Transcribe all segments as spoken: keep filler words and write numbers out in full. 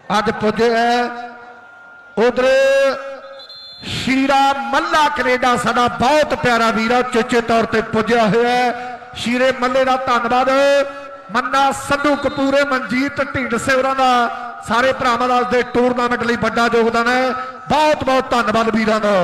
अज पुजे उधर शीरा मल्ला कनेडा साडा बहुत प्यारा वीरा चेचे तौर पर पुजया होया है। शीरे मल्ले का धन्यवाद। मन्ना संधू कपूरे मनजीत ढींडसे होरां दा सारे भरावां दा दे टूरनामेंट लई बड़ा योगदान है। बहुत बहुत धन्यवाद वीरां दा।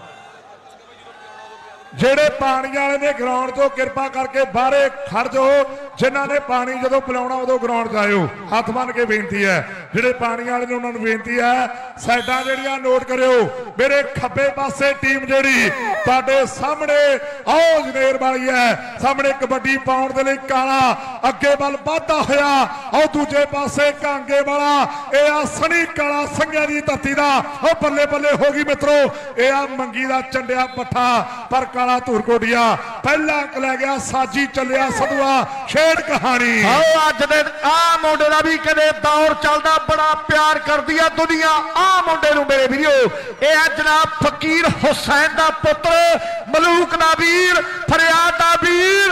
जेड़े पानी वाले ने ग्राउंड तो कृपा करके बाहरे खड़ जाओ। जिन्हों ने पानी जो पिलाना उदो ग्राउंड जाओ। हथ बन के बेनती है जेड़े पानी वाले ने उन्होंने बेनती है साइडा जड़ियां नोट करो। मेरे खब्बे पासे टीम जेड़ी तुहाडे सामने आओ जनेर वाली है सामने कबड्डी पाउण दे लई काला अगे बल वाधा होया। आओ दूजे पासे कांगे वाला ए आ सनी काला संघिया दी धरती दा ओ बल्ले बल्ले हो गई मित्रों। ए आ मंगी दा चंडिया पट्ठा पर काला धूरकोटिया पहला अंक लै गया। साजी चलिया सदुआ खेड कहानी। अज दे आ मुंडे दा भी कदे दौर चलदा बड़ा प्यार करदी है दुनिया। आ मुंडे नूं मेरे वीरो ए जनाब फकीर हुसैन दा पुत्र मलूक दा वीर फरियाद दा वीर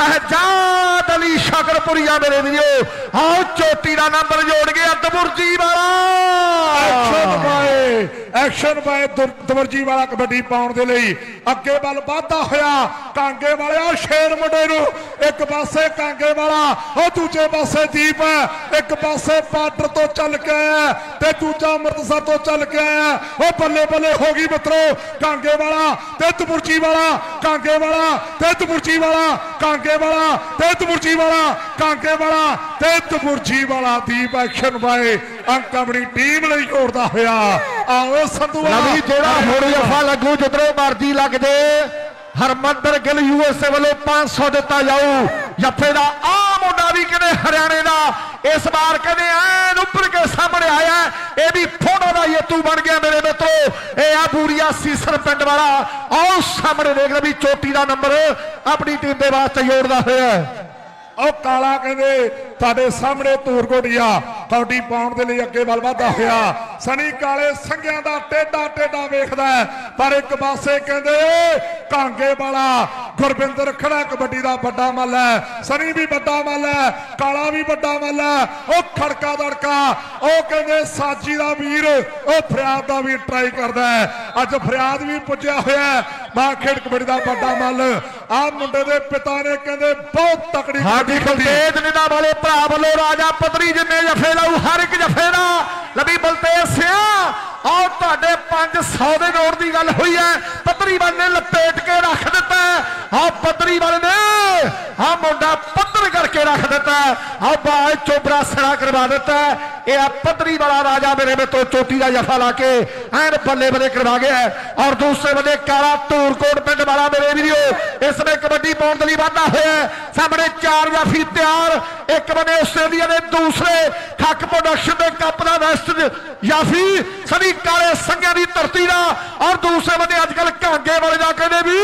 सहजाद अली शकरपुरिया मेरे वीरो। आओ चोटी का नंबर जोड़ गया दबुरजी वाला। Action by action by Daburji वाला कबड्डी पाउण दे लई अगे बल वाधा होया। कांगे वाले शेर मुंडे नूं एक पासे कांगे वाला और दूजे पासे दीप है। एक पासे पाटर तो चल के आया ते दूजा अमृतसर तो चल के आया। वो बल्ले बल्ले हो गई मित्रों। कांगे वाला ते दबुरजी वाला कांगे वाला ते दबुरजी वाला कांगे वाला ते दबुरजी वाला कांगे वाला ते दबुरजी वाला दीप एक्शन बाय अंक अपनी टीम लई जोड़दा होया। आओ संधूआ नवी जोड़ा होड़ी अफा लगू जिधरों मर्जी लग दे। हरमंदर गिल यूएसए वालों पांच सौ दिता जाऊ। जफे का आ मुंडा भी कहते हरियाणे का इस बार कहते ऐन उभर के सामने आया। यह भी फोटो का येतू बन गया मेरे मित्रों। यह आ बूरिया सीसर पिंड वाला। आओ सामने देख भी चोटी का नंबर अपनी टीम के वास्ते जोड़ता हुआ। और काला कहते तुहाडे सामने धूरकोटिया कबड्डी पाउण दे लई अगे बल वाधा होया। सनी काले संघिया दा टेढ़ा टेढ़ा वेखदा है पर एक पासे कहते कांगे वाला गुरबिंदर खड़ा कबड्डी दा बड़ा मल है। सनी भी बड़ा मल है काला भी बड़ा मल है। ओ खड़का दड़का ओ कहते साजी दा वीर ओ फरियाद दा भी ट्राई करदा है। अज फरियाद भी पुजया होया मां खेड कबड्डी दा बड़ा मल। आ मुंडे दे पिता ने कहते बहुत तकड़ी बलतेज निदा वाले भरा वालों राजा पतरी जिन्ने जफे लाऊ हर एक जफे का लभी बलतेज सिया और तुहाडे पांच सौ के नोट की गल हुई है। पतरी वाले ने लपेट के रख दिता है। हाँ पतरी वाले ने हाँ मुंडा पत्थर करके रख दिता है। हाँ बाल चोबरा सड़ा करवा दिता है। यह पतरी वाला राजा मेरे मित्रों चोटी का जफा ला के एन बल्ले बल्ले करवा गया है। और दूसरे बल्ले काला धूरकोट पिंड वाला मेरे वीडियो इसमें कबड्डी पाउण दे लई वाधा होया। सामने चार जाफी तैयार एक बने आस्ट्रेलिया ने दूसरे खक प्रोडक्शन के कप का वैस्ट जाफी सभी काले संघिया की धरती का और दूसरे बने अजकल कांगे वाले जा कहते भी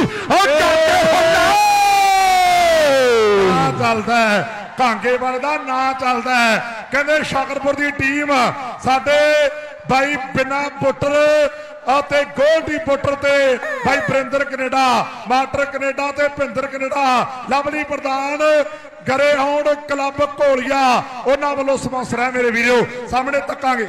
चलता है कांगे वाले का ना चलता है। कहते शकरपुर की टीम साडे भाई बिना पुटर ਅਤੇ ਗੋਲਡੀ ਪੁੱਟਰ ਤੇ ਭਾਈ ਬਰਿੰਦਰ ਕੈਨੇਡਾ ਮਾਸਟਰ ਕੈਨੇਡਾ ਤੇ ਭਿੰਦਰ ਕੈਨੇਡਾ ਲਵਲੀ ਪ੍ਰਧਾਨ ਗਰੇ ਆਉਣ ਕਲੱਬ ਘੋਲੀਆ ਉਹਨਾਂ ਵੱਲੋਂ ਸਪਾਂਸਰ ਹੈ ਮੇਰੇ ਵੀਰੋ। ਸਾਹਮਣੇ ਤੱਕਾਂਗੇ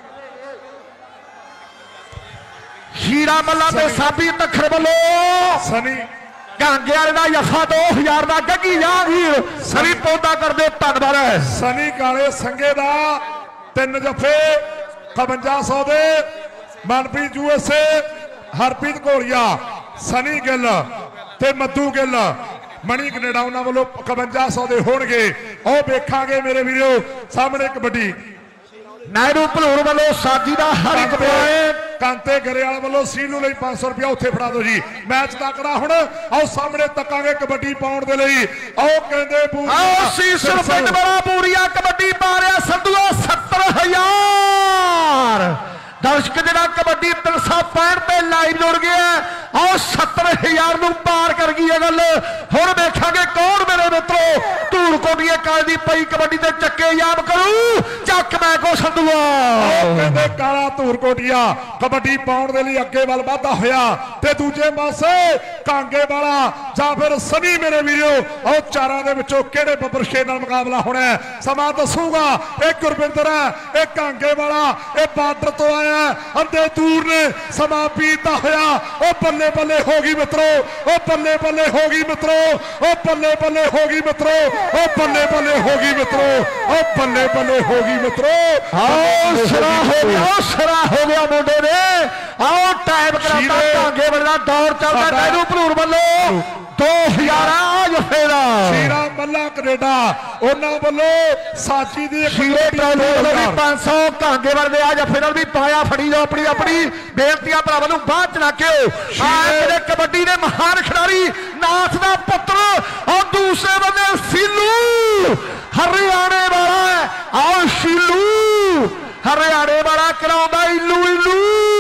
ਹੀਰਾ ਮੱਲਾ ਤੇ ਸਾਬੀ ਤਖਰ ਵੱਲੋਂ ਸਨੀ ਕਾਂਗੇ ਵਾਲੇ ਦਾ ਯਫਾ दो हज़ार ਦਾ ਗੱਗੀ ਯਾਰ ਸਨੀ ਪੌਦਾ ਕਰਦੇ ਧੰਨਵਾਦ ਹੈ। ਸਨੀ ਕਾਲੇ ਸੰਗੇ ਦਾ ਤਿੰਨ ਜਫੇ ਇਕਵੰਜਾ सौ ਦੇ मनप्रीत यूएसए हरप्रीत घोलिया सनी गिल ते मधु गिल मणि कनेडा उन्होंने वालों इकवंजा सौ के होंगे। और वेखांगे मेरे वीरो सामने कबड्डी नहरू भलूर वालों साजी का हर एक कांते गरेवाल वालों सीलू लई पांच सौ रुपया उत्थे फड़ा दो जी। मैच तकड़ा हुण आओ सामने तकांगे कबड्डी पाउण दे लई। आओ कहंदे आओ सीसर पिंड वाला बूरिया कबड्डी पा रहा संधूआ सत्तर हजार दर्शक जरा कबड्डी तीन सौ पैंठ पे लाइव जुड़ गया। और सत्तर हजार पार कर गई है गल। हुण वेखांगे कौन मेरे मित्रों धूरकोटिया काल दी पई कबड्डी ते चक्के याम करू चक मैं को संधूआ ਕਹਿੰਦੇ ਕਾਲਾ ਧੂਰ ਕੋਟੀਆ ਕਬੱਡੀ ਪਾਉਣ ਦੇ ਲਈ ਅੱਗੇ ਵੱਲ ਵਾਧਾ ਹੋਇਆ ਤੇ ਦੂਜੇ ਪਾਸੇ ਕਾਂਗੇ ਵਾਲਾ ਜਾਂ ਫਿਰ ਸਨੀ ਮੇਰੇ ਵੀਰੋ ਉਹ ਚਾਰਾਂ ਦੇ ਵਿੱਚੋਂ ਕਿਹੜੇ ਬੱਬਰ ਸ਼ੇਰ ਨਾਲ ਮੁਕਾਬਲਾ ਹੋਣਾ ਸਮਾਂ ਦੱਸੂਗਾ। ਇਹ ਗੁਰਵਿੰਦਰ ਹੈ ਇਹ ਕਾਂਗੇ ਵਾਲਾ ਇਹ ਬਾਰਡਰ ਤੋਂ ਆਇਆ ਅੰਦੇ ਦੂਰ ਨੇ ਸਮਾਂ ਬੀਤਦਾ ਹੋਇਆ ਉਹ ਬੱਲੇ ਬੱਲੇ ਹੋ ਗਈ ਮਿੱਤਰੋ ਉਹ ਬੱਲੇ ਬੱਲੇ ਹੋ ਗਈ ਮਿੱਤਰੋ ਉਹ ਬੱਲੇ ਬੱਲੇ ਹੋ ਗਈ ਮਿੱਤਰੋ ਉਹ ਬੱਲੇ ਬੱਲੇ ਹੋ ਗਈ ਮਿੱਤਰੋ ਉਹ ਬੱਲੇ ਬੱਲੇ ਹੋ ਗਈ ਮਿੱਤਰੋ। ਆਓ ਸ਼ਰਾ ਹੋ ਗਿਆ ਸ਼ਰਾ ਹੋ ਗਿਆ ਮੁੰਡੇ ਨੇ ਆਓ ਟਾਈਮ ਕਰਾਤਾ ਕਾਂਗੇ ਵਾਲੇ ਦਾ ਦੌਰ ਚੱਲਦਾ ਟੈਰੂ ਭਲੂਰ ਵੱਲੋਂ ਦੋ ਹਜ਼ਾਰ ਆ ਜਫੇਰਾ ਸ਼ੀਰਾ ਮੱਲਾ ਕੈਨੇਡਾ ਉਹਨਾਂ ਵੱਲੋਂ ਸਾਚੀ ਦੀ ਸ਼ੀਰੇ ਟਰਾਲੀ ਵੱਲੋਂ ਵੀ ਪੰਜ ਸੌ ਕਾਂਗੇ ਵਾਲੇ ਦੇ ਆ ਜਫੇਰਾ ਵੀ ਪਾਇਆ ਫੜੀ ਜਾਓ ਆਪਣੀ ਆਪਣੀ ਬੇਨਤੀਆਂ ਭਰਾਵਾਂ ਨੂੰ ਬਾਅਦ ਚ ਨਾ ਕਿਓ ਆ ਜਿਹੜੇ ਕਬੱਡੀ ਦੇ ਮਹਾਨ ਖਿਡਾਰੀ ਨਾਥ ਦਾ ਪੁੱਤਰ ਔਰ ਦੂਸਰੇ ਬੰਦੇ ਸੀਲੂ ਹਰਿਆਣੇ ਵਾਲਾ ਆਓ ਸ਼ੀਲੂ ਹਰਿਆਣੇ ਵਾਲਾ ਕਰਾਉਂਦਾ ਇਲੂ ਇਲੂ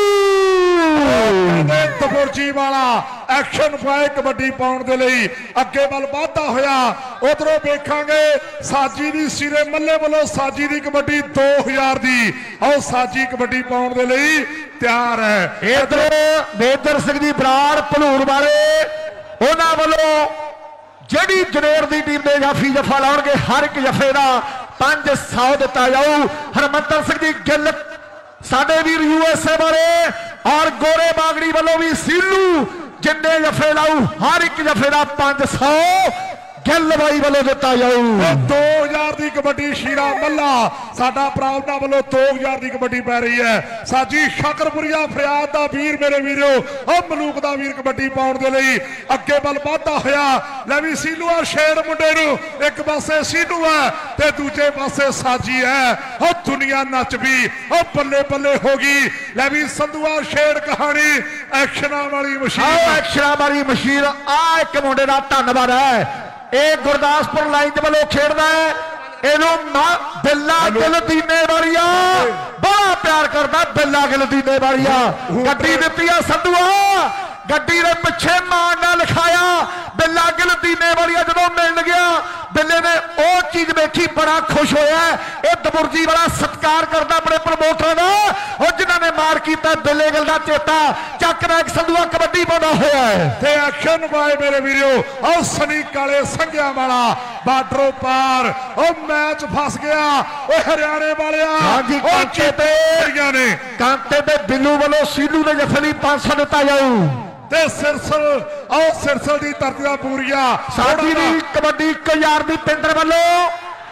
ਤਬੁਰਜੀ ਵਾਲਾ ਐਕਸ਼ਨ ਪਾਏ ਕਬੱਡੀ ਪਾਉਣ ਦੇ ਲਈ ਅੱਗੇ ਵੱਲ ਵਾਧਾ ਹੋਇਆ ਉਧਰੋਂ ਵੇਖਾਂਗੇ ਸਾਜੀ ਦੀ ਸਿਰੇ ਮੱਲੇ ਵੱਲੋਂ ਸਾਜੀ ਦੀ ਕਬੱਡੀ ਦੋ ਹਜ਼ਾਰ ਦੀ ਆਓ ਸਾਜੀ ਕਬੱਡੀ ਪਾਉਣ ਦੇ ਲਈ ਤਿਆਰ ਹੈ। ਇਧਰ ਮੇਜਰ ਸਿੰਘ ਦੀ ਬਰਾੜ ਭਲੂਰ ਵਾਲੇ ਉਹਨਾਂ ਵੱਲੋਂ ਜਿਹੜੀ ਜਨੇਰ ਦੀ ਟੀਮ ਦੇ ਜਾਫੀ ਜਫਾ ਲਾਉਣਗੇ ਹਰ ਇੱਕ ਜਫੇ ਦਾ ਪੰਜ ਸੌ ਦਿੱਤਾ ਜਾਊ। ਹਰਮੰਦਰ ਸਿੰਘ ਦੀ ਗਿੱਲ ਸਾਡੇ ਵੀਰ ਯੂ ਐਸ ਏ ਵਾਲੇ ਔਰ ਗੋਰੇ ਬਾਗੜੀ ਵੱਲੋਂ ਵੀ ਸੀਲੂ ਜਿੰਨੇ ਜਫੇ ਲਾਊ ਹਰ ਇੱਕ ਜਫੇ ਦਾ ਪੰਜ ਸੌ ਗਿੱਲ ਬਾਈ ਵੱਲੋਂ ਦਿੱਤਾ ਜਾਊ। ਦੋ ਹਜ਼ਾਰ ਦੀ ਕਬੱਡੀ ਸ਼ੀਰਾ ਮੱਲਾ ਸਾਡਾ ਪ੍ਰਾਵਨਾ ਵੱਲੋਂ ਦੋ ਹਜ਼ਾਰ ਦੀ ਕਬੱਡੀ ਪੈ ਰਹੀ ਹੈ। ਸਾਜੀ ਸ਼ਕਰਪੁਰੀਆ ਫਰਿਆਦ ਦਾ ਵੀਰ ਮੇਰੇ ਵੀਰੋ ਉਹ ਮਲੂਕ ਦਾ ਵੀਰ ਕਬੱਡੀ ਪਾਉਣ ਦੇ ਲਈ ਅੱਗੇ ਵੱਲ ਵਾਧਾ ਹੋਇਆ। ਲੈ ਵੀ ਸੀਲੂ ਆ ਸ਼ੇਰ ਮੁੰਡੇ ਨੂੰ ਇੱਕ ਪਾਸੇ ਸੀਲੂ ਹੈ ਤੇ ਦੂਜੇ ਪਾਸੇ ਸਾਜੀ ਹੈ ਉਹ ਦੁਨੀਆ ਨੱਚ ਵੀ ਉਹ ਬੱਲੇ ਬੱਲੇ ਹੋ ਗਈ। ਲੈ ਵੀ ਸੰਧੂਆ ਸ਼ੇਰ ਕਹਾਣੀ ਐਕਸ਼ਨਾਂ ਵਾਲੀ ਮਸ਼ੀਨ ਐਕਸ਼ਨਾਂ ਵਾਲੀ ਮਸ਼ੀਨ ਆ ਇੱਕ ਮੁੰਡੇ ਦਾ ਧੰਨਵਾਦ ਹੈ ਇਹ ਗੁਰਦਾਸਪੁਰ ਲਾਈਨ ਦੇ ਵੱਲੋਂ ਖੇਡਦਾ ਹੈ ਇਹਨੂੰ ਬਿੱਲਾ ਗਿੱਲ ਦੀਨੇ ਵਾਲੀਆ ਬੜਾ ਪਿਆਰ ਕਰਦਾ ਬਿੱਲਾ ਗਿੱਲ ਦੀਨੇ ਵਾਲੀਆ ਗੱਡੀ ਦਿੱਤੀ ਆ ਸੰਧੂਆ ਗੱਡੀ ਦੇ ਪਿੱਛੇ ਮਾਂ ਨਾਲ ਲਿਖਾਇਆ ਬਿੱਲਾ ਗਿੱਲ ਦੀਨੇ ਵਾਲੀਆ ਜਦੋਂ ਮਿਲਣ ਗਿਆ ਬਿੱਲੇ ਨੇ ਉਹ ਚੀਜ਼ ਵੇਖੀ ਬੜਾ ਖੁਸ਼ ਹੋਇਆ ਇਹ ਦਬੁਰਜੀ ਵਾਲਾ ਸਤਿਕਾਰ ਕਰਦਾ ਆਪਣੇ ਪ੍ਰਮੋਟਰਾਂ ਦਾ ਉਹ ਜਿਨ੍ਹਾਂ ਨੇ ਮਾਰ ਕੀਤਾ ਬਿੱਲੇ ਗਿੱਲ ਦਾ ਚੇਤਾ ਚੱਕਦਾ ਇੱਕ ਸੰਧੂਆ ਕਬੱਡੀ ਪਾਉਂਦਾ ਹੋਇਆ ਹੈ ਤੇ ਐਕਸ਼ਨ ਬਾਏ ਮੇਰੇ ਵੀਰੋ ਉਹ ਸਨੀ ਕਾਲੇ ਸੰਘਿਆ ਵਾਲਾ ਬਾਰਡਰੋਂ ਪਾਰ ਉਹ ਮੈਚ ਫਸ ਗਿਆ ਉਹ ਹਰਿਆਣੇ ਵਾਲਿਆ ਹਾਂਜੀ ਕਾਂਟੇ ਤੇ ਨੇ ਕਾਂਟੇ ਤੇ ਬਿੱਲੂ ਵੱਲੋਂ ਸੀਲੂ ਦੇ ਜਫੇ ਲਈ ਪੰਜ ਸੌ ਦਿੱਤਾ ਜਾਊ ਤੇ ਸਿਰਸਲ ਆਓ ਸਿਰਸਲ ਦੀ ਧਰਤੀ ਦਾ ਪੂਰੀਆ ਸਾਡੀ ਦੀ ਕਬੱਡੀ ਇੱਕ ਹਜ਼ਾਰ ਦੀ ਪਿੰਦਰ ਵੱਲੋਂ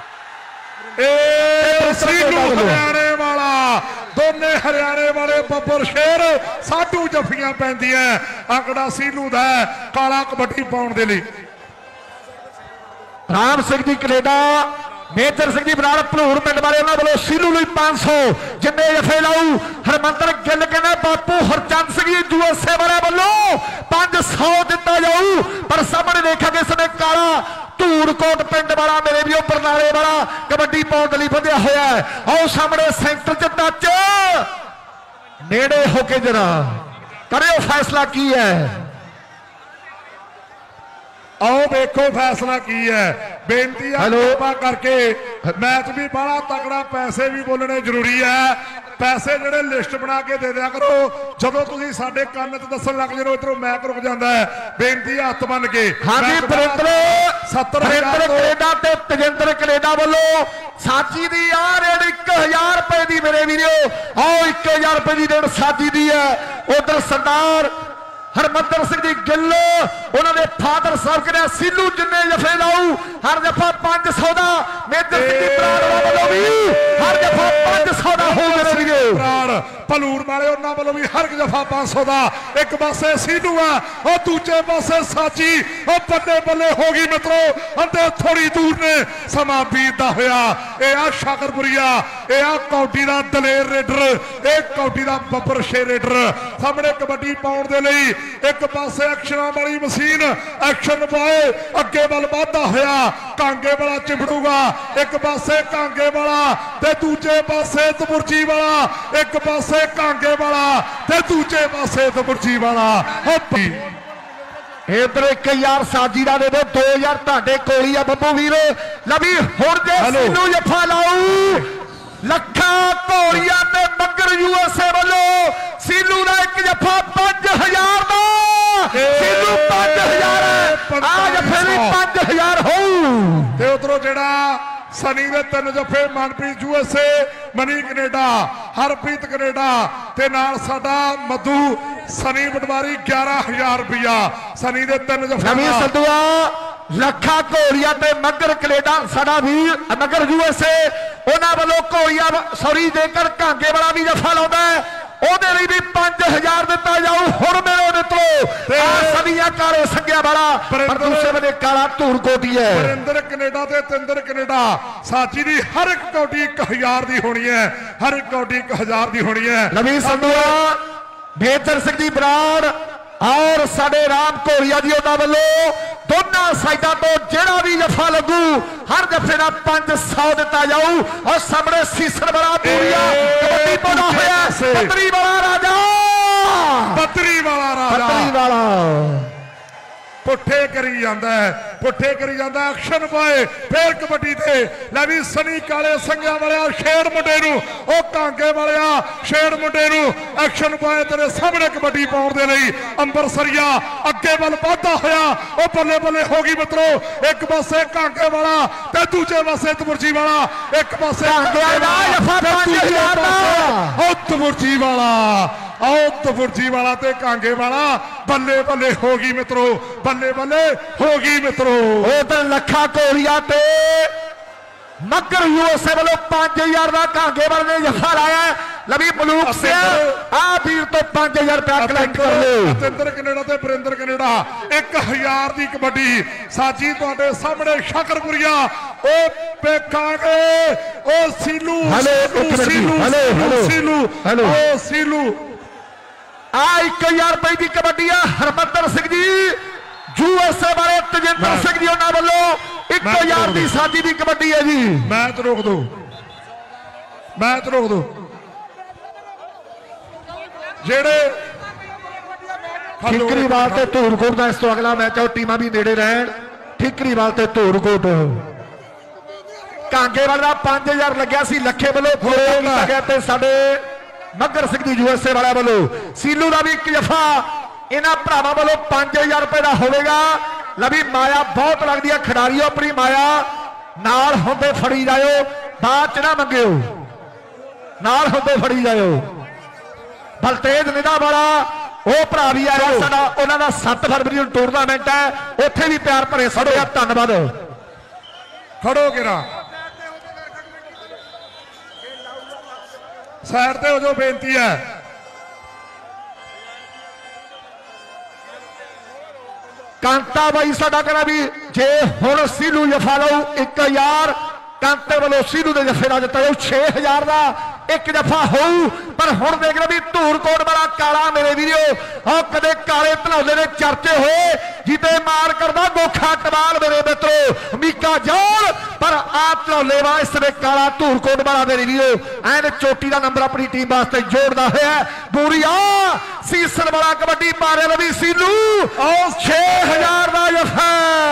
ਇਹ ਸੀਲੂ ਹਰਿਆਣੇ ਵਾਲਾ ਦੋਨੇ ਹਰਿਆਣੇ ਵਾਲੇ ਬੱਬਰ ਸ਼ੇਰ ਸਾਡੂ ਜੱਫੀਆਂ ਪੈਂਦੀਆਂ ਅੰਕੜਾ ਸੀਲੂ ਦਾ ਕਾਲਾ ਕਬੱਡੀ ਪਾਉਣ ਦੇ ਲਈ। ਰਾਮ ਸਿੰਘ ਦੀ ਕੈਨੇਡਾ ਮੇਜਰ ਸਿੰਘ ਦੀ ਬਰਾੜ ਭਲੂਰ ਪਿੰਡ ਵਾਲੇ ਉਹਨਾਂ ਵੱਲੋਂ ਸੀਲੂ ਲਈ ਪੰਜ ਸੌ ਜਿੰਨੇ ਜਫੇ ਲਾਊ। ਹਰਮੰਦਰ ਗਿੱਲ ਕਹਿੰਦਾ ਬਾਪੂ Harchand Singh U S A ਵਾਲੇ ਵੱਲੋਂ ਪੰਜ ਸੌ ਦਿੱਤਾ ਜਾਊ। ਪਰ ਸਾਹਮਣੇ ਦੇਖਾਂਗੇ ਇਸ ਨੇ ਕਾਲਾ ਧੂੜਕੋਟ ਪਿੰਡ ਵਾਲਾ ਮੇਰੇ ਵੀ ਉਹ ਬਰਨਾਲੇ ਵਾਲਾ ਕਬੱਡੀ ਪਾਉਣ ਦੇ ਲਈ ਵਧਿਆ ਹੋਇਆ ਹੈ। ਆਓ ਸਾਹਮਣੇ ਸੈਂਟਰ ਚ ਟੱਚ ਨੇੜੇ ਹੋ ਕੇ ਜਰਾ ਕਰਿਓ ਫੈਸਲਾ ਕੀ ਹੈ ਆਓ ਵੇਖੋ ਫੈਸਲਾ ਕੀ ਹੈ। ਬੇਨਤੀ ਆ ਕਿਰਪਾ ਕਰਕੇ ਮੈਚ ਵੀ ਬੜਾ ਤਕੜਾ ਪੈਸੇ ਵੀ ਬੋਲਣੇ ਜ਼ਰੂਰੀ ਹੈ। ਪੈਸੇ ਜਿਹੜੇ ਲਿਸਟ ਬਣਾ ਕੇ ਦੇ ਦਿਆ ਕਰੋ ਜਦੋਂ ਤੁਸੀਂ ਸਾਡੇ ਕੰਨ 'ਚ ਦੱਸਣ ਲੱਗ ਜਾਓ ਇਧਰੋਂ ਮੈਚ ਰੁਕ ਜਾਂਦਾ ਹੈ। ਬੇਨਤੀ ਹੱਥ ਬੰਨ ਕੇ ਹਾਂਜੀ ਬਰਿੰਦਰ ਸੱਤਰ ਹਜ਼ਾਰ ਕੈਨੇਡਾ ਤੇ ਤਜਿੰਦਰ ਕੈਨੇਡਾ ਵੱਲੋਂ ਸਾਜੀ ਦੀ ਆ ਰੇਡ ਇੱਕ ਹਜ਼ਾਰ ਰੁਪਏ ਦੀ ਮੇਰੇ ਵੀਰੋ ਆਓ ਇੱਕ ਹਜ਼ਾਰ ਰੁਪਏ ਦੀ ਰੇਡ ਸਾਜੀ ਦੀ ਹੈ। ਉਧਰ ਸਰਦਾਰ ਹਰਮੰਦਰ ਸਿੰਘ ਦੀ ਗਿੱਲ ਉਹਨਾਂ ਦੇ ਫਾਦਰ ਸਾਹਿਬ ਕਹਿੰਦੇ ਸੀਲੂ ਜਿੰਨੇ ਜਫੇ ਲਾਊ ਹਰ ਜਫਾ ਪੰਜ ਸੌ ਦਾ ਮੇਜਰ ਸਿੰਘ ਦੀ ਬਰਾੜ ਵੱਲੋਂ ਵੀ ਹਰ ਜਫਾ ਪੰਜ ਸੌ ਦਾ ਹੋ ਮੇਰੇ ਵੀਰੋ ਬਰਾੜ ਭਲੂਰ ਵਾਲੇ ਉਹਨਾਂ ਵੱਲੋਂ ਵੀ ਹਰ ਜਫਾ ਪੰਜ ਸੌ ਦਾ। ਇੱਕ ਪਾਸੇ ਸੀਲੂ ਆ ਉਹ ਦੂਜੇ ਪਾਸੇ ਸਾਜੀ ਉਹ ਬੱਲੇ ਬੱਲੇ ਹੋ ਗਈ ਮਿੱਤਰੋ ਅੰਦੇ ਥੋੜੀ ਦੂਰ ਨੇ ਸਮਾਂ ਬੀਤਦਾ ਹੋਇਆ। ਇਹ ਆ ਸ਼ਾਕਰਪੁਰੀਆ ਇਹ ਆ ਕੌਡੀ ਦਾ ਦਲੇਰ ਰੇਡਰ ਇਹ ਕੌਡੀ ਦਾ ਬੱਬਰ ਸ਼ੇਰ ਰੇਡਰ ਸਾਹਮਣੇ ਕਬੱਡੀ ਪਾਉਣ ਦੇ ਲਈ ਇੱਕ ਪਾਸੇ ਐਕਸ਼ਨਾਂ ਵਾਲੀ ਮਸ਼ੀਨ ਐਕਸ਼ਨ ਪਾਏ ਅੱਗੇ ਵੱਲ ਵਾਧਾ ਹੋਇਆ ਕਾਂਗੇ ਵਾਲਾ ਚਿੰਬੜੂਗਾ ਇੱਕ ਪਾਸੇ ਕਾਂਗੇ ਵਾਲਾ ਤੇ ਦੂਜੇ ਪਾਸੇ ਤਬੁਰਜੀ ਵਾਲਾ ਇੱਕ ਪਾਸੇ ਕਾਂਗੇ ਵਾਲਾ ਤੇ ਦੂਜੇ ਪਾਸੇ ਤਬੁਰਜੀ ਵਾਲਾ ਹੋਪੀ ਇਧਰ ਇੱਕ ਹਜ਼ਾਰ ਸਾਜੀ ਦਾ ਦੇ ਦਿਓ ਦੋ ਹਜ਼ਾਰ ਤੁਹਾਡੇ ਕੋਲ ਹੀ ਆ ਬੱਬੂ ਵੀਰ ਲਵੀ ਹੁਣ ਜੇ ਸੀਲੂ ਜਫਾ ਲਾਊ ਲੱਖਾ ਘੋੜੀਆਂ ਤੇ ਮੱਗਰ ਯੂਐਸਏ ਵੱਲੋਂ ਸੀਲੂ ਦਾ ਇੱਕ ਜੱਫਾ ਪੰਜ ਹਜ਼ਾਰ ਦਾ ਸੀਲੂ ਪੰਜ ਹਜ਼ਾਰ ਆ ਜੱਫੇ ਵੀ ਪੰਜ ਹਜ਼ਾਰ ਹੋਊ ਤੇ ਉਧਰੋਂ ਜਿਹੜਾ ਸਨੀ ਦੇ ਤਿੰਨ ਜੱਫੇ Manpreet USA Mani Canada Harpreet Canada ਤੇ ਨਾਲ ਸਾਡਾ ਮਧੂ ਸਨੀ ਪਟਵਾਰੀ ਗਿਆਰਾਂ ਹਜ਼ਾਰ ਰੁਪਇਆ ਸਨੀ ਦੇ ਤਿੰਨ ਜੱਫੇ ਨਵੀਂ ਸੰਧੂਆ ਲੱਖਾ ਘੋੜੀਆਂ ਤੇ ਮੱਗਰ ਕੈਨੇਡਾ ਸਾਡਾ ਵੀਰ ਮੱਗਰ ਯੂਐਸਏ ਉਹਨਾਂ ਵੱਲੋਂ ਘੋੜੀਆਂ ਸੌਰੀ ਜੇਕਰ ਕਾਂਗੇ ਵਾਲਾ ਵੀ ਜੱਫਾ ਲਾਉਂਦਾ ਉਹਦੇ ਲਈ ਵੀ ਪੰਜ ਹਜ਼ਾਰ ਦਿੱਤਾ ਜਾਊ ਹੁਣ ਮੇਰੇ ਦਿੱਤੋ ਆ ਸਭੀਆਂ ਕਾਲੇ ਸੰਗਿਆ ਵਾਲਾ ਪਰ ਦੂਸਰੇ ਬੰਨੇ ਕਾਲਾ ਧੂੜ ਕੋਟੀ ਹੈ ਵਰਿੰਦਰ ਕੈਨੇਡਾ ਤੇ ਤਿੰਦਰ ਕੈਨੇਡਾ ਸਾਚੀ ਦੀ ਹਰ ਇੱਕ ਕੋਟੀ ਇੱਕ ਹਜ਼ਾਰ ਦੀ ਹੋਣੀ ਹੈ ਹਰ ਇੱਕ ਕੋਟੀ ਇੱਕ ਹਜ਼ਾਰ ਦੀ ਹੋਣੀ ਹੈ ਨਵੀਂ ਸੰਧੂਆ ਬੇਦਰ ਸਿੰਘ ਦੀ ਬਰਾੜ ਔਰ ਸਾਡੇ ਰਾਮ ਘੋੜੀਆ ਜੀ ਉਹਨਾਂ ਵੱਲੋਂ ਦੋਨਾਂ ਸਾਈਡਾਂ ਤੋਂ ਜਿਹੜਾ ਵੀ ਜੱਫਾ ਲੱਗੂ ਹਰ ਜੱਫੇ ਦਾ ਪੰਜ ਸੌ ਦਿੱਤਾ ਜਾਊ ਔਰ ਸਾਹਮਣੇ ਸੀਸਰ ਵਾਲਾ ਪੂਰੀਆ ਕਬੱਡੀ ਪਾਉਣਾ ਹੋਇਆ ਪੱਤਰੀ ਵਾਲਾ ਰਾਜਾ ਪੱਤਰੀ ਵਾਲਾ ਰਾਜਾ ਪੱਤਰੀ ਵਾਲਾ ਪੁੱਠੇ ਕਰੀ ਜਾਂਦਾ ਹੈ ਪੁੱਠੇ ਕਰੀ ਜਾਂਦਾ ਐਕਸ਼ਨ ਪਾਏ ਫੇਰ ਕਬੱਡੀ ਤੇ ਲੈ ਵੀ ਸਨੀ ਕਾਲੇ ਸੰਗਿਆ ਵਾਲਿਆ ਸ਼ੇਰ ਮੁੰਡੇ ਨੂੰ ਉਹ ਕਾਂਗੇ ਵਾਲਿਆ ਸ਼ੇਰ ਮੁੰਡੇ ਨੂੰ ਐਕਸ਼ਨ ਪਾਏ ਤੇਰੇ ਸਾਹਮਣੇ ਕਬੱਡੀ ਪਾਉਣ ਦੇ ਲਈ ਅੰਬਰਸਰੀਆ ਅੱਗੇ ਵੱਲ ਵਧਦਾ ਹੋਇਆ ਉਹ ਬੱਲੇ ਬੱਲੇ ਹੋ ਗਈ ਮਿੱਤਰੋ ਇੱਕ ਪਾਸੇ ਕਾਂਗੇ ਵਾਲਾ ਤੇ ਦੂਜੇ ਪਾਸੇ ਤਮੁਰਜੀ ਵਾਲਾ ਇੱਕ ਪਾਸੇ ਕਾਂਗੇ ਦਾ ਜੱਫਾ ਪੰਜ ਹਜ਼ਾਰ ਦਾ ਉਹ ਤਮੁਰਜੀ ਵਾਲਾ ਆਓ ਤਫੁਰਜੀ ਵਾਲਾ ਤੇ ਕਾਂਗੇ ਵਾਲਾ ਬੱਲੇ ਬੱਲੇ ਹੋ ਗਈ ਮਿੱਤਰੋ ਬੱਲੇ ਬੱਲੇ ਹੋ ਗਈ ਮਿੱਤਰੋ ਉਹ ਤਾਂ ਲੱਖਾ ਘੋੜੀਆਂ ਤੇ ਮੱਗਰ ਯੂਐਸਏ ਵੱਲੋਂ ਪੰਜ ਹਜ਼ਾਰ ਦਾ ਕਾਂਗੇ ਵਾਲੇ ਨੇ ਜੱਫਾ ਲਾਇਆ ਲਵੀ ਮਲੂਕ ਸਿਆ ਆ ਵੀਰ ਤੋਂ ਪੰਜ ਹਜ਼ਾਰ ਰੁਪਇਆ ਕਲੈਕਟ ਕਰ ਲਿਓ ਤਿੰਦਰ ਕੈਨੇਡਾ ਤੇ ਬਰਿੰਦਰ ਕੈਨੇਡਾ ਇੱਕ ਹਜ਼ਾਰ ਦੀ ਕਬੱਡੀ ਸਾਜੀ ਤੁਹਾਡੇ ਸਾਹਮਣੇ ਸ਼ਾਕਰਪੁਰੀਆ ਉਹ ਵੇਖਾਂਗੇ ਉਹ ਸੀਲੂ ਸੀਲੂ ਸੀਲੂ ਉਹ ਸੀਲੂ ਆ ਇੱਕ ਹਜ਼ਾਰ ਰੁਪਏ ਦੀ ਕਬੱਡੀ ਆ ਹਰਮੰਦਰ ਸਿੰਘ ਜੀ ਯੂਐਸਏ ਵਾਲੇ ਤਜਿੰਦਰ ਸਿੰਘ ਜੀ ਉਹਨਾਂ ਵੱਲੋਂ ਇੱਕ ਹਜ਼ਾਰ ਦੀ ਸਾਜੀ ਦੀ ਕਬੱਡੀ ਹੈ ਜੀ ਮੈਚ ਰੋਕ ਦੋ ਮੈਚ ਰੋਕ ਦੋ ਜਿਹੜੇ ਠੀਕਰੀਵਾਲ ਤੇ ਧੂਰਕੋਟ ਦਾ ਇਸ ਤੋਂ ਅਗਲਾ ਮੈਚ ਆ ਟੀਮਾਂ ਵੀ ਨੇੜੇ ਰਹਿਣ ਠੀਕਰੀਵਾਲ ਤੇ ਧੂਰਕੋਟ ਕਾਂਗੇਵਾਲ ਦਾ ਪੰਜ ਹਜ਼ਾਰ ਲੱਗਿਆ ਸੀ ਲੱਖੇ ਵੱਲੋਂ ਖੋਇਆ ਗਿਆ ਤੇ ਸਾਡੇ ਮੱਗਰ ਸਿੰਘ ਦੀ ਯੂਐਸਏ ਵਾਲਿਆਂ ਵੱਲੋਂ ਸੀਲੂ ਦਾ ਵੀ ਇੱਕ ਜਫਾ ਇਹਨਾਂ ਭਰਾਵਾਂ ਵੱਲੋਂ ਪੰਜ ਹਜ਼ਾਰ ਰੁਪਏ ਦਾ ਹੋਵੇਗਾ ਲਵੀ ਮਾਇਆ ਬਹੁਤ ਲੱਗਦੀ ਹੈ ਖਿਡਾਰੀਓ ਆਪਣੀ ਮਾਇਆ ਨਾਲ ਹੁੰਦੇ ਫੜੀ ਜਾਇਓ ਬਾਅਦ ਚ ਨਾ ਮੰਗਿਓ ਨਾਲ ਹੁੰਦੇ ਫੜੀ ਜਾਇਓ ਬਲਤੇਜ ਨਿਦਾ ਵਾਲਾ ਉਹ ਭਰਾ ਵੀ ਆਇਆ ਸਾਡਾ ਉਹਨਾਂ ਦਾ ਸੱਤ ਫਰਵਰੀ ਨੂੰ ਟੂਰਨਾਮੈਂਟ ਹੈ ਉੱਥੇ ਵੀ ਪਿਆਰ ਭਰੇ ਸਾਡੇ ਧੰਨਵਾਦ ਖੜੋ ਕਿਰਾ ਸਾਈਡ ਤੇ ਹੋ ਜੋ ਬੇਨਤੀ ਹੈ ਕਾਂਤਾ ਬਾਈ ਸਾਡਾ ਕਹਿੰਦਾ ਵੀ ਜੇ ਹੁਣ ਸੀਲੂ ਜਫਾ ਲਓ ਇੱਕ ਹਜ਼ਾਰ ਕਾਂਤੇ ਵੱਲੋਂ ਸੀਲੂ ਦੇ ਜਫੇ ਦਾ ਦਿੱਤਾ ਜਾਊ ਛੇ ਹਜ਼ਾਰ ਦਾ ਇੱਕ ਜਫਾ ਹੋਊ ਪਰ ਹੁਣ ਦੇਖ ਰਹੇ ਵੀ ਧੂਰਕੋਟ ਵਾਲਾ ਕਾਲਾ ਮੇਰੇ ਵੀਰੋ ਉਹ ਕਦੇ ਕਾਲੇ ਧਨੌਲੇ ਦੇ ਚਰਚੇ ਹੋਏ ਜਿੱਤੇ ਮਾਰ ਕਰਦਾ ਗੋਖਾ ਟਵਾਲ ਮੇਰੇ ਮਿੱਤਰੋ ਮੀਕਾ ਜੋਲ ਪਰ ਆ ਧਨੌਲੇ ਵਾ ਇਸ ਵੇ ਕਾਲਾ ਧੂਰਕੋਟ ਵਾਲਾ ਮੇਰੇ ਵੀਰੋ ਐਨ ਚੋਟੀ ਦਾ ਨੰਬਰ ਆਪਣੀ ਟੀਮ ਵਾਸਤੇ ਜੋੜਦਾ ਹੋਇਆ ਬੂਰੀਆ ਸੀਸਨ ਵਾਲਾ ਕਬੱਡੀ ਮਾਰੇ ਲਵੀ ਸੀਲੂ ਉਹ ਛੇ ਹਜ਼ਾਰ ਦਾ ਜਫਾ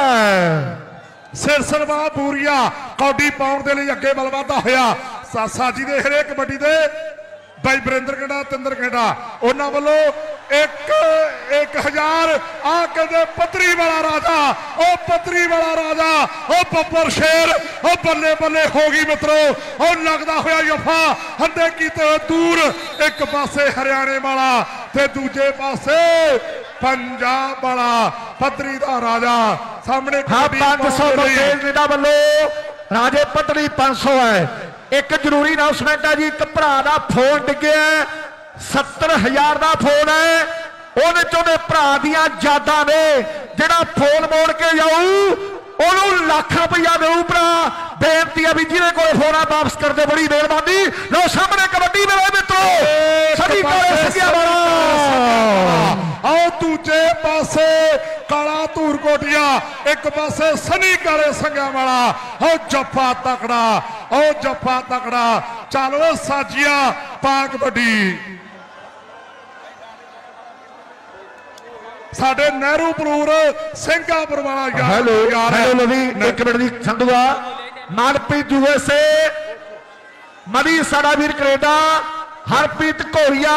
ਸਿਰਸਰਵਾ ਬੂਰੀਆ ਕੌਡੀ ਪਾਉਣ ਦੇ ਲਈ ਅੱਗੇ ਵੱਲ ਵਧਦਾ ਹੋਇਆ ਸਾਜੀ ਦੇ ਹਰੇਕ ਕਬੱਡੀ ਦੇ ਬਾਈ ਬਰਿੰਦਰ ਕੈਨੇਡਾ ਤਿੰਦਰ ਕੈਨੇਡਾ ਉਹਨਾਂ ਵੱਲੋਂ ਇੱਕ ਇੱਕ ਹਜ਼ਾਰ ਆ ਕਹਿੰਦੇ ਪੱਤਰੀ ਵਾਲਾ ਰਾਜਾ ਉਹ ਪੱਤਰੀ ਵਾਲਾ ਰਾਜਾ ਉਹ ਬੱਬਰ ਸ਼ੇਰ ਉਹ ਬੱਲੇ ਬੱਲੇ ਹੋ ਗਈ ਮਿੱਤਰੋ ਉਹ ਲੱਗਦਾ ਹੋਇਆ ਜਫਾ ਹੰਦੇ ਕੀਤੇ ਦੂਰ ਇੱਕ ਪਾਸੇ ਹਰਿਆਣੇ ਵਾਲਾ ਤੇ ਦੂਜੇ ਪਾਸੇ ਪੰਜਾਬ ਵਾਲਾ ਪੱਤਰੀ ਦਾ ਰਾਜਾ ਸਾਹਮਣੇ ਪੰਜ ਸੌ ਬਲਤੇਜ ਵੱਲੋਂ ਰਾਜੇ ਪੱਤਰੀ ਪੰਜ ਸੌ ਹੈ ਇੱਕ ਜ਼ਰੂਰੀ ਅਨਾਉਂਸਮੈਂਟ ਹੈ ਜੀ ਇੱਕ ਭਰਾ ਦਾ ਫੋਨ ਡਿੱਗਿਆ ਸੱਤਰ ਹਜ਼ਾਰ ਦਾ ਫੋਨ ਹੈ ਉਹਦੇ ਚ ਉਹਦੇ ਭਰਾ ਦੀਆਂ ਯਾਦਾਂ ਨੇ ਜਿਹੜਾ ਫੋਨ ਮੋੜ ਕੇ ਜਾਊ ਉਹਨੂੰ ਲੱਖ ਰੁਪਇਆ ਦੇਊ ਭਰਾ ਬੇਨਤੀ ਹੈ ਵੀ ਜਿਹਦੇ ਕੋਲ ਫੋਨ ਆ ਵਾਪਸ ਕਰ ਦੇ ਬੜੀ ਮਿਹਰਬਾਨੀ ਲੋ ਸਾਹਮਣੇ ਕਬੱਡੀ ਮੇਰੇ ਮਿੱਤਰੋ ਸਭੀ ਕੋਲੇ ਸਕਿਆ ਵਾਲਾ ਆਓ ਦੂਜੇ ਪਾਸੇ ਕਾਲਾ ਧੂਰਕੋਟੀਆ ਇੱਕ ਪਾਸੇ ਸਨੀ ਕਾਲੇ ਸੰਗਿਆਂ ਵਾਲਾ ਉਹ ਜੱਫਾ ਤਕੜਾ ਉਹ ਜੱਫਾ ਤਕੜਾ ਚੱਲ ਸਾਜੀਆ ਪਾ ਕਬੱਡੀ ਸਾਡੇ ਨਹਿਰੂ ਪਲੂਰ ਸਿੰਘਾਪੁਰ ਵਾਲਾ ਯਾਰ ਹੈਲੋ ਹੈਲੋ ਲਵੀ ਇੱਕ ਮਿੰਟ ਦੀ ਸੰਧੂਆ ਮਨਪ੍ਰੀਤ ਯੂਐਸਏ ਮਦੀ ਸਾਡਾ ਵੀਰ ਕੈਨੇਡਾ, ਹਰਪ੍ਰੀਤ ਘੋਰੀਆ,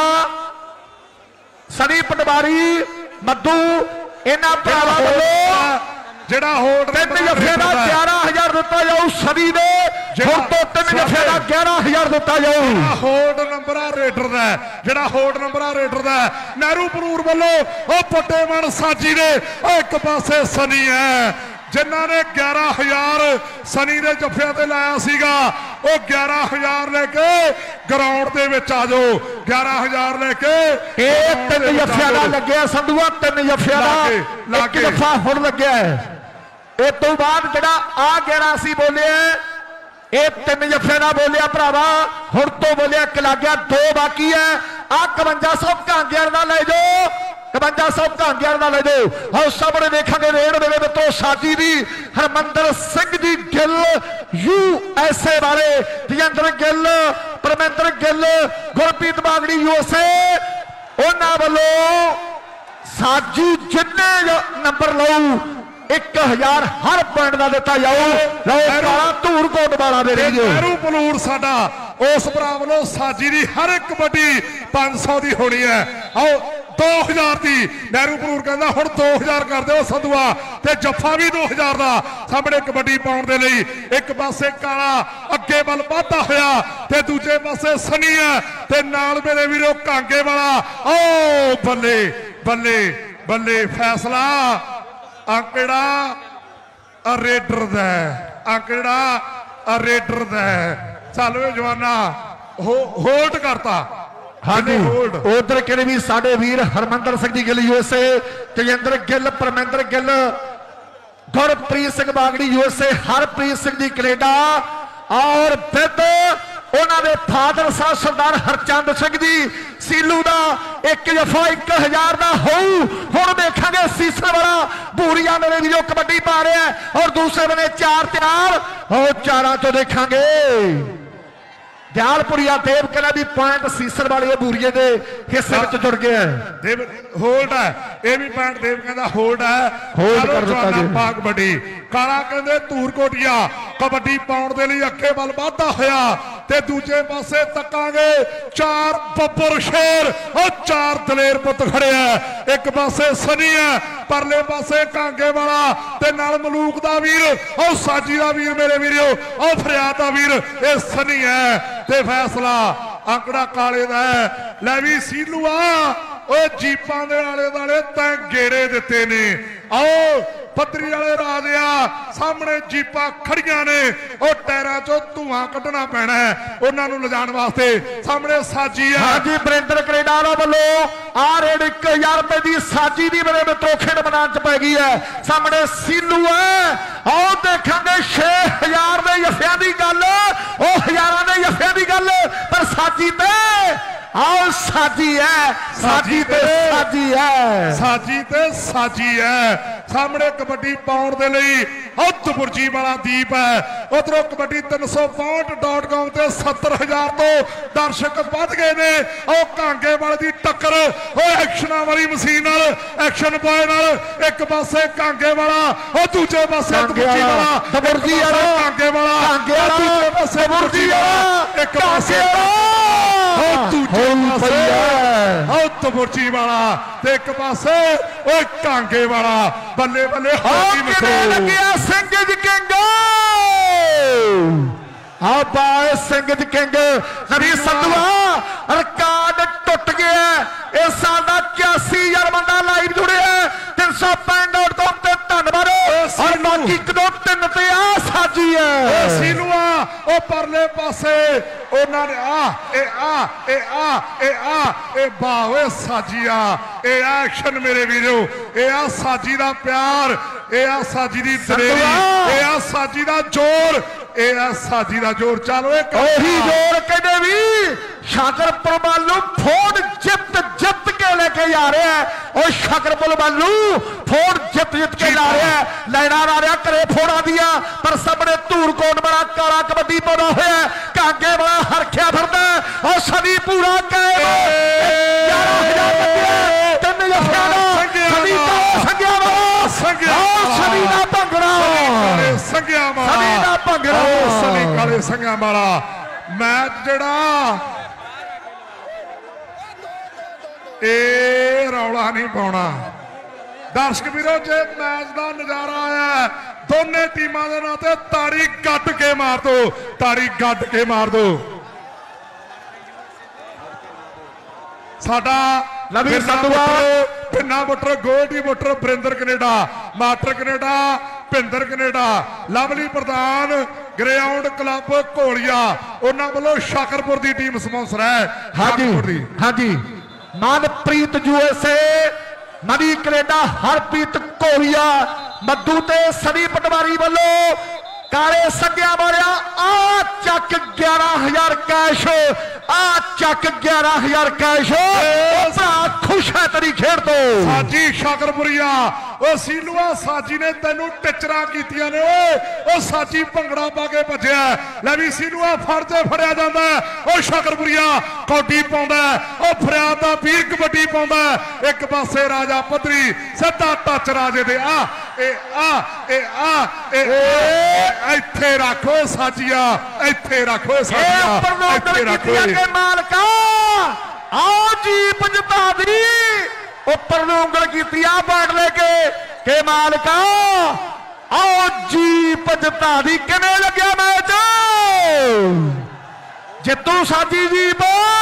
ਸਨੀ ਪਟਵਾਰੀ, ਮੱਧੂ, ਇਹਨਾਂ ਭਰਾਵਾਂ ਵੱਲੋਂ ਜਿਹੜਾ ਹੋਲਡ ਤਿੰਨ ਜੱਫੇ ਦਾ ਗਿਆਰਾਂ ਹਜ਼ਾਰ ਦਿੱਤਾ ਜਾਊ। ਸਦੀ ਦੇ ਹੁਣ ਤੋਂ ਤਿੰਨ ਜੱਫੇ ਦਾ ਗਿਆਰਾਂ ਹਜ਼ਾਰ ਦਿੱਤਾ ਜਾਊ। ਹੋਲਡ ਨੰਬਰ ਆ ਰੇਡਰ ਦਾ, ਜਿਹੜਾ ਹੋਲਡ ਨੰਬਰ ਆ ਰੇਡਰ ਦਾ ਨਹਿਰੂ ਪਨੂਰ ਵੱਲੋਂ ਉਹ ਵੱਡੇ ਮਨ ਸਾਜੀ ਦੇ ਉਹ ਇੱਕ ਪਾਸੇ ਸਨੀ ਹੈ ਜਿਨ੍ਹਾਂ ਨੇ ਗਿਆਰਾਂ ਹਜ਼ਾਰ ਸਨੀ ਦੇ ਜੱਫਿਆਂ ਤੇ ਲਾਇਆ ਸੀਗਾ। ਉਹ ਗਿਆਰਾਂ ਹਜ਼ਾਰ ਲੈ ਕੇ ਗਰਾਊਂਡ ਦੇ ਵਿੱਚ ਆ ਜਾਓ। ਗਿਆਰਾਂ ਹਜ਼ਾਰ ਲੈ ਕੇ ਇਹ ਤਿੰਨ ਜੱਫਿਆਂ ਦਾ ਲੱਗਿਆ ਸੰਧੂਆ, ਤਿੰਨ ਜੱਫਿਆਂ ਦਾ ਇੱਕ ਜੱਫਾ ਹੁਣ ਲੱਗਿਆ ਹੈ। ਇਹ ਤੋਂ ਬਾਅਦ ਜਿਹੜਾ ਆ ਗਿਆਰਾਂ ਸੀ ਬੋਲਿਆ, ਇਹ ਤਿੰਨ ਜੱਫਿਆਂ ਦਾ ਬੋਲਿਆ ਭਰਾਵਾ। ਹੁਣ ਤੋਂ ਬੋਲਿਆ ਇੱਕ ਲੱਗ ਗਿਆ, ਦੋ ਬਾਕੀ ਹੈ। ਆ ਇਕਵੰਜਾ ਸੌ ਕਾਂਗਿਆਂ ਦਾ ਲੈ ਜਾਓ, ਇਕਵੰਜਾ ਸੌ ਕਾਂਗਿਆਂ ਦਾ ਲੈ ਜਾਓ। ਆਓ ਸਾਹਮਣੇ ਦੇਖਾਂਗੇ ਰੇਡ ਦੇ ਵਿੱਚੋਂ ਸਾਜੀ ਦੀ Harmandar Singh ji Gill U S A ਵਾਲੇ, Tejinder Gill, Parminder Gill, Gurpreet Bagri U S A, ਉਹਨਾਂ ਵੱਲੋਂ ਸਾਜੀ ਜਿੰਨੇ ਨੰਬਰ ਲਊ ਇੱਕ ਹਜ਼ਾਰ ਹਰ ਪੁਆਇੰਟ ਦਾ ਦਿੱਤਾ ਜਾਊ। ਲਓ ਕਾਲਾ ਧੂਰ ਕੋਟ ਵਾਲਾ ਦੇ ਰਹੀ ਜੋ ਨਹਿਰੂ ਪਨੂਰ ਸਾਡਾ ਉਸ ਭਰਾ ਵੱਲੋਂ ਸਾਜੀ ਦੀ ਹਰ ਇੱਕ ਕਬੱਡੀ ਪੰਜ ਸੌ ਦੀ ਹੋਣੀ ਹੈ। ਆਓ ਦੋ ਹਜ਼ਾਰ ਦੀ ਨਹਿਰੂ ਪਨੂਰ ਕਹਿੰਦਾ ਹੁਣ ਦੋ ਹਜ਼ਾਰ ਕਰ ਦਿਓ ਸੰਧੂਆ, ਤੇ ਜੱਫਾ ਵੀ ਦੋ ਹਜ਼ਾਰ ਦਾ ਸਾਹਮਣੇ ਕਬੱਡੀ ਪਾਉਣ ਦੇ ਲਈ। ਇੱਕ ਪਾਸੇ ਕਾਲਾ ਅੱਗੇ ਵੱਲ ਵਧਦਾ ਹੋਇਆ ਤੇ ਦੂਜੇ ਪਾਸੇ ਸਨੀ ਹੈ ਤੇ ਨਾਲ ਮੇਰੇ ਵੀਰੋ ਕਾਂਗੇ ਵਾਲਾ। ਓ ਬੱਲੇ ਬੱਲੇ ਬੱਲੇ, ਫੈਸਲਾ ਅੰਕੜਾ ਰੇਡਰ ਦਾ, ਅੰਕੜਾ ਰੇਡਰ ਦਾ। ਚੱਲ ਵੇ ਜਵਾਨਾ ਹੋਲਡ ਕਰਤਾ। ਹਾਂਜੀ ਉਧਰ ਕਿਹੜੇ ਵੀ ਸਾਡੇ ਵੀਰ Harmandar Singh ji Gill U S A, Tejinder Gill, Parminder Gill, Gurpreet Singh Bagri U S A, Harpreet Singh ji Canada, ਔਰ ਵਿਦ ਉਹਨਾਂ ਦੇ ਫਾਦਰ ਸਾਹਿਬ ਸਰਦਾਰ ਹਰਚੰਦ ਸਿੰਘ ਜੀ ਸੀਲੂ ਦਾ ਇੱਕ ਜਫਾ ਇੱਕ ਹਜ਼ਾਰ ਦਾ ਹੋਊ। ਹੁਣ ਦੇਖਾਂਗੇ ਸੀਸਰ ਵਾਲਾ ਭੂਰੀਆ ਮੇਰੇ ਵੀਰੋ ਕਬੱਡੀ ਪਾ ਰਿਹਾ, ਔਰ ਦੂਸਰੇ ਬਨੇ ਚਾਰ ਤਿਆਰ, ਉਹ ਚਾਰਾਂ ਤੋਂ ਦੇਖਾਂਗੇ ਦਿਆਲਪੁਰੀਆ ਦੇਵ ਕਹਿੰਦਾ ਵੀ ਪੁਆਇੰਟ ਸੀਸਰ ਵਾਲੇ ਬੂਰੀਏ ਦੇ ਹਿੱਸੇ ਵਿੱਚ ਜੁੜ ਗਿਆ। ਦੇਵ ਹੋਲਡ ਹੈ, ਇਹ ਵੀ ਪੁਆਇੰਟ ਦੇਵ ਕਹਿੰਦਾ ਹੋਲਡ ਹੈ, ਹੋਲਡ ਕਰ ਦਿੱਤਾ ਜੀ। ਪਾ ਕਬੱਡੀ ਕਾਲਾ ਕਹਿੰਦੇ ਧੂਰ ਕੋਟੀਆ ਕਬੱਡੀ ਪਾਉਣ ਦੇ ਲਈ ਅੱਗੇ ਵੱਲ ਵਧਦਾ ਹੋਇਆ ਤੇ ਦੂਜੇ ਪਾਸੇ ਤੱਕਾਂਗੇ ਚਾਰ ਬੱਬਰ ਸ਼ੇਰ, ਉਹ ਚਾਰ ਦਲੇਰ ਪੁੱਤ ਖੜਿਆ। ਇੱਕ ਪਾਸੇ ਸਨੀ ਹੈ, ਪਰਲੇ ਪਾਸੇ ਕਾਂਗੇ ਵਾਲਾ ਤੇ ਨਾਲ ਮਲੂਕ ਦਾ ਵੀਰ, ਉਹ ਸਾਜੀ ਦਾ ਵੀਰ ਮੇਰੇ ਵੀਰੋ, ਉਹ ਫਰਿਆਦ ਦਾ ਵੀਰ, ਇਹ ਸਨੀ ਹੈ ਤੇ ਫੈਸਲਾ ਅੰਕੜਾ ਕਾਲੇ ਦਾ ਹੈ। ਲੈ ਵੀ ਸੀਲੂ ਆ ਉਹ ਜੀਪਾਂ ਦੇ ਆਲੇ ਦਾਲੇ ਤੈਂ ਗੇੜੇ ਦਿੱਤੇ ਨੇ। ਆਓ ਪੱਧਰੀ ਵਾਲੇ ਰਾਜਿਆ ਸਾਹਮਣੇ ਜੀਪਾਂ ਖੜੀਆਂ ਨੇ, ਉਹ ਟਾਇਰਾਂ ਚੋਂ ਧੂਆਂ ਕੱਢਣਾ ਪੈਣਾ ਉਹਨਾਂ ਨੂੰ ਲਿਜਾਣ ਵਾਸਤੇ। ਸਾਹਮਣੇ ਸਾਜੀ ਆ। ਹਾਂਜੀ ਬਰਿੰਦਰ ਕੈਨੇਡਾ ਵੱਲੋਂ ਆ ਰੇਡ ਇੱਕ ਹਜ਼ਾਰ ਰੁਪਏ ਦੀ ਸਾਜੀ ਦੀ ਮੇਰੇ ਮਿੱਤਰੋ ਖੇਡ ਮੈਦਾਨ ਚ ਪੈ ਗਈ ਹੈ। ਸਾਹਮਣੇ ਸੀਲੂ ਹੈ, ਆਓ ਦੇਖਾਂਗੇ ਛੇ ਹਜ਼ਾਰ ਦੇ ਜੱਫਿਆਂ ਦੀ ਗੱਲ, ਉਹ ਹਜ਼ਾਰਾਂ ਦੇ ਜੱਫਿਆਂ ਦੀ ਗੱਲ, ਪਰ ਸਾਜੀ ਤੇ ਆਓ ਸਾਜੀ ਹੈ, ਸਾਜੀ ਤੇ ਸਾਜੀ ਹੈ, ਸਾਜੀ ਤੇ ਸਾਜੀ ਹੈ। ਸਾਹਮਣੇ ਕਬੱਡੀ ਪਾਉਣ ਦੇ ਲਈ ਉਦਪੁਰਜੀ ਵਾਲਾ ਦੀਪ ਹੈ। ਉਧਰੋਂ ਕਬੱਡੀ ਤਿੰਨ ਸੌ ਪੈਂਹਠ ਡਾਟ ਕਾਮ ਤੇ ਸੱਤਰ ਹਜ਼ਾਰ ਤੋਂ ਦਰਸ਼ਕ ਵੱਧ ਗਏ ਨੇ। ਉਹ ਕਾਂਗੇ ਵਾਲੇ ਦੀ ਟੱਕਰ ਉਹ ਐਕਸ਼ਨਾਂ ਵਾਲੀ ਮਸ਼ੀਨ ਨਾਲ, ਐਕਸ਼ਨ ਬॉय ਨਾਲ। ਇੱਕ ਪਾਸੇ ਕਾਂਗੇ ਵਾਲਾ, ਉਹ ਦੂਜੇ ਪਾਸੇ ਉਦਪੁਰਜੀ ਵਾਲਾ, ਦਬੁਰਜੀ ਵਾਲਾ, ਕਾਂਗੇ ਵਾਲਾ, ਕਾਂਗੇ ਵਾਲਾ, ਦੂਜੇ ਪਾਸੇ ਦਬੁਰਜੀ ਵਾਲਾ, ਇੱਕ ਪਾਸੇ ਉਹ ਦੂਜੇ ਪਾਸੇ ਉਹ ਤਬੁਰਜੀ ਵਾਲਾ ਤੇ ਇੱਕ ਪਾਸੇ ਉਹ ਕਾਂਗੇ ਵਾਲਾ। ਬੱਲੇ ਬੱਲੇ ਹੋ ਕਿਵੇਂ ਲੱਗਿਆ ਸਿੰਘ ਜੀ ਕਿੰਗ, ਆ ਬਾਏ ਸਿੰਘ ਜੀ ਕਿੰਗ ਨਵੀ ਸੰਧੂਆ ਰਿਕਾਰਡ ਟੁੱਟ ਗਿਆ। ਇਹ ਸਾਲ ਦਾ ਇਕਿਆਸੀ ਹਜ਼ਾਰ ਬੰਦਾ ਲਾਈਵ ਜੁੜਿਆ, ਤਿੰਨ ਸੌ ਪੈਂਹਠ ਆਊਟ ਤੋਂ ਤੇ ਧੰਨਵਾਦ। ਔਰ ਬਾਕੀ ਇੱਕ ਦੋ ਤਿੰਨ ਤੇ ਆ ਸਾਜੀ ਹੈ ਸੀਲੂਆ, ਉਹ ਪਰਲੇ ਪਾਸੇ ਉਹਨਾਂ ਨੇ ਆ ਇਹ ਆ ਇਹ ਆ ਇਹ ਆ ਇਹ ਵਾਹ ਓਏ ਸਾਜੀਆ, ਇਹ ਐਕਸ਼ਨ ਮੇਰੇ ਵੀਰੋ, ਇਹ ਆ ਸਾਜੀ ਦਾ ਪਿਆਰ, ਇਹ ਆ ਸਾਜੀ ਦੀ ਦਲੇਰੀ, ਇਹ ਆ ਸਾਜੀ ਦਾ ਜ਼ੋਰ, ਇਹ ਆ ਸਾਜੀ ਦਾ ਜ਼ੋਰ। ਚਲੋ ਇਹ ਉਹੀ ਜ਼ੋਰ ਕਹਿੰਦੇ ਵੀ ਸ਼ਾਕਰਪੁਰ ਵੱਲ ਨੂੰ ਫੋੜ ਜਿੱਤ ਜਿੱਤ ਕੇ ਲੈ ਕੇ ਜਾ ਰਿਹਾ ਹੈ। ਉਹ ਸ਼ਾਕਰਪੁਰ ਵੱਲ ਨੂੰ ਫੋੜ ਜਿੱਤ ਜਿੱਤ ਕੇ ਲਾ ਰਿਹਾ, ਲੈਣਾ ਆ ਰਿਹਾ ਘਰੇ ਫੋੜਾਂ ਦੀਆਂ, ਪਰ ਸਾਹਮਣੇ ਧੂਰ ਕੋਟ ਬੜਾ ਕਾਲਾ ਕਬੱਡੀ ਪਾਉਂਦਾ ਹੋਇਆ, ਕਾਂਗੇ ਵਾਲਾ ਹਰਖਿਆ ਫਿਰਦਾ। ਉਹ ਸਦੀ ਪੂਰਾ ਕਾਇਮ ਗਿਆਰਾਂ ਹਜ਼ਾਰ ਲੱਗਿਆ ਤਿੰਨ ਜੱਫਿਆਂ ਦਾ ਸਦੀ ਦਾ ਸੰਗਿਆ ਵਾਲਾ ਸੰਗਿਆ ਸਦੀ ਦਾ ਭੰਗੜਾ ਸੰਗਿਆ ਵਾਲਾ ਸਦੀ ਦਾ ਭੰਗੜਾ ਸਦੀ ਕਾਲੇ ਸੰਗਿਆ ਵਾਲਾ। ਮੈਚ ਜਿਹੜਾ ਇਹ ਰੌਲਾ ਨਹੀਂ ਪਾਉਣਾ। ਦਰਸ਼ਕ ਵੀਰੋ, ਜੇ ਮੈਚ ਦਾ ਨਜ਼ਾਰਾ ਆਇਆ ਦੋਨੇ ਟੀਮਾਂ ਦੇ ਨਾਂ ਤੇ ਤਾੜੀ ਗੱਡ ਕੇ ਮਾਰ ਦੋ, ਤਾੜੀ ਗੱਡ ਕੇ ਮਾਰ ਦੋ। ਸਾਡਾ Lovi Sandhuan, Pinna Buttar, Goldy Buttar, Barinder Canada, master Canada, Bhinder Canada, Lovely ਪ੍ਰਧਾਨ, ਗਰਾਊਂਡ ਕਲੱਬ ਘੋਲੀਆ, ਉਹਨਾਂ ਵੱਲੋਂ ਸ਼ਾਕਰਪੁਰ ਦੀ ਟੀਮ ਸਪਾਂਸਰ ਹੈ। ਹਾਂਜੀ ਹਾਂਜੀ, ਮਨਪ੍ਰੀਤ ਯੂਐਸਏ, ਨਵੀ ਕੈਨੇਡਾ, ਹਰਪ੍ਰੀਤ ਘੋਲੀਆ, ਮੱਦੂ ਤੇ ਸਨੀ ਪਟਵਾਰੀ ਵੱਲੋਂ ਕਾਲੇ ਸੰਗਿਆ ਵਾਲਿਆ ਆ ਚੱਕ ਗਿਆਰਾਂ ਹਜ਼ਾਰ ਕੈਸ਼, ਆ ਚੱਕ ਗਿਆਰਾਂ ਹਜ਼ਾਰ ਕੈਸ਼। ਭਰਾ ਖੁਸ਼ ਹੈ ਤੇਰੀ ਖੇਡ ਤੋਂ। ਸਾਜੀ ਸ਼ਾਕਰਪੁਰੀਆ, ਉਹ ਸੀਲੂਆ ਸਾਜੀ ਨੇ ਤੈਨੂੰ ਟਿਚਰਾਂ ਕੀਤੀਆਂ ਨੇ ਓਏ, ਉਹ ਸਾਜੀ ਭੰਗੜਾ ਪਾ ਕੇ ਭੱਜਿਆ। ਲੈ ਵੀ ਸੀਲੂਆ ਫੜ ਤੇ ਫੜਿਆ ਜਾਂਦਾ, ਉਹ ਸ਼ਾਕਰਪੁਰੀਆ ਕੌਡੀ ਪਾਉਂਦਾ, ਉਹ ਫਰਿਆਦ ਦਾ ਵੀਰ ਕਬੱਡੀ ਪਾਉਂਦਾ। ਇੱਕ ਪਾਸੇ ਰਾਜਾ ਪੱਧਰੀ ਸਿੱਧਾ ਟੱਚ ਰਾਜੇ ਦੇ, ਆ ਇਹ ਆ ਇਹ ਆ ਇਹ ਇੱਥੇ ਰੱਖੋ ਸਾਜੀਆ, ਇੱਥੇ ਰੱਖੋ ਸਾਜੀਆ, ਇੱਥੇ ਰੱਖੋ ਕੇ ਮਾਲਕਾ। ਆਓ ਜੀਪ ਜਿਤਾ ਦੀ ਉੱਪਰ ਨੂੰ ਉਂਗਲ ਕੀਤੀ ਆ ਬੈਟ ਲੈ ਕੇ ਕੇ ਮਾਲਕਾ। ਆਓ ਜੀਪ ਜਿਤਾ ਦੀ। ਕਿਵੇਂ ਲੱਗਿਆ ਮੈਚ? ਜਿੱਤੂ ਸਾਜੀ ਜੀਪ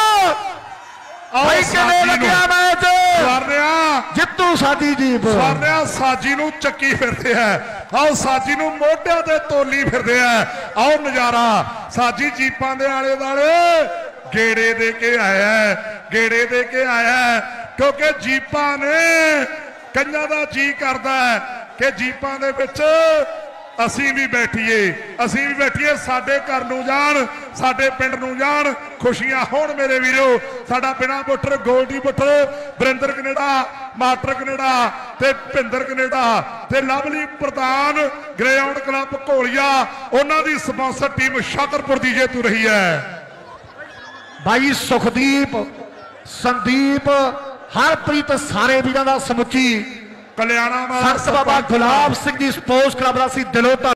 ਭਾਈ, ਕਿਵੇਂ ਲੱਗਿਆ ਮੈਚ? ਸਵਰਨਿਆ ਜਿੱਤੂ ਸਾਜੀ ਜੀਪ, ਸਵਰਨਿਆ ਸਾਜੀ ਨੂੰ ਚੱਕੀ ਫਿਰਦੇ ਆ, ਆਓ ਸਾਜੀ ਨੂੰ ਮੋਢਿਆਂ ਤੇ ਤੋਲੀ ਫਿਰਦੇ ਆ। ਆਓ ਨਜ਼ਾਰਾ, ਸਾਜੀ ਜੀਪਾਂ ਦੇ ਆਲੇ ਦੁਆਲੇ ਗੇੜੇ ਦੇ ਕੇ ਆਇਆ, ਗੇੜੇ ਦੇ ਕੇ ਆਇਆ, ਕਿਉਂਕਿ ਜੀਪਾਂ ਨੇ ਕਈਆਂ ਦਾ ਜੀ ਕਰਦਾ ਕਿ ਜੀਪਾਂ ਦੇ ਵਿੱਚ ਅਸੀਂ ਵੀ ਬੈਠੀਏ, ਅਸੀਂ ਵੀ ਬੈਠੀਏ, ਸਾਡੇ ਘਰ ਨੂੰ ਜਾਣ, ਸਾਡੇ ਪਿੰਡ ਨੂੰ ਜਾਣ, ਖੁਸ਼ੀਆਂ ਹੋਣ ਮੇਰੇ ਵੀਰੋ। ਸਾਡਾ Bina Buttar, Goldy Buttar, Barinder Canada, master Canada ਤੇ ਭਿੰਦਰ ਕੈਨੇਡਾ ਤੇ ਲਵਲੀ ਪ੍ਰਧਾਨ, ਗਰਾਊਂਡ ਕਲੱਬ ਘੋਲੀਆ, ਉਹਨਾਂ ਦੀ ਸਪਾਂਸਰ ਟੀਮ ਸ਼ਾਕਰਪੁਰ ਦੀ ਜੇਤੂ ਰਹੀ ਹੈ। ਭਾਈ ਸੁਖਦੀਪ, ਸੰਦੀਪ, ਹਰਪ੍ਰੀਤ, ਸਾਰੇ ਵੀਰਾਂ ਦਾ ਸਮੁੱਚੀ ਕਲਿਆਣਾ ਸੰਤ ਬਾਬਾ ਗੁਲਾਬ ਸਿੰਘ ਜੀ ਸਪੋਰਟਸ ਕਲੱਬ ਦਾ ਅਸੀਂ ਦਿਲੋਂ